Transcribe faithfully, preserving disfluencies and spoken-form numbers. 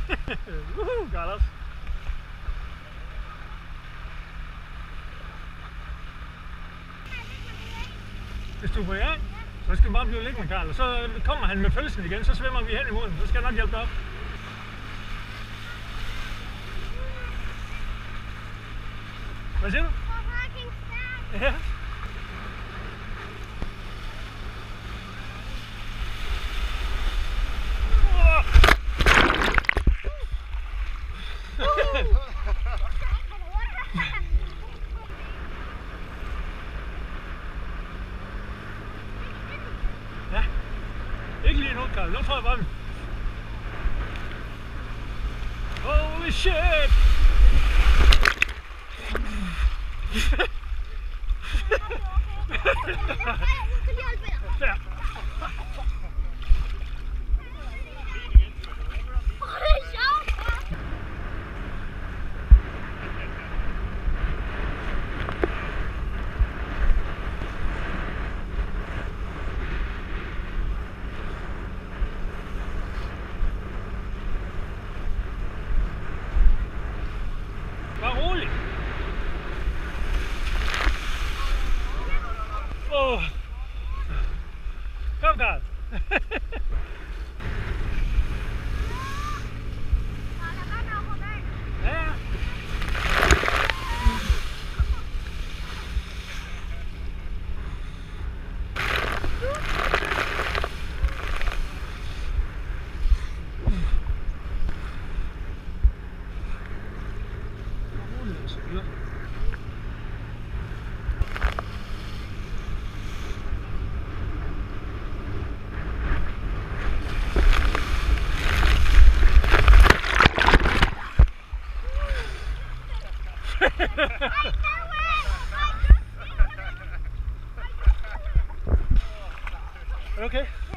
Woohoo, Carlos. Hvis du er på i gang, så skal du bare blive liggende, Carl. Og så kommer han med pølsen igen, så svømmer vi hen imod den. Så skal jeg nok hjælpe dig op. Hvad siger du? Ja. Ja. Ikke lige nu, Carl. Nu får jeg bare den. Holy shit! Ja. Bare rolig. Åh. Kom, Carl. Ja. Okay.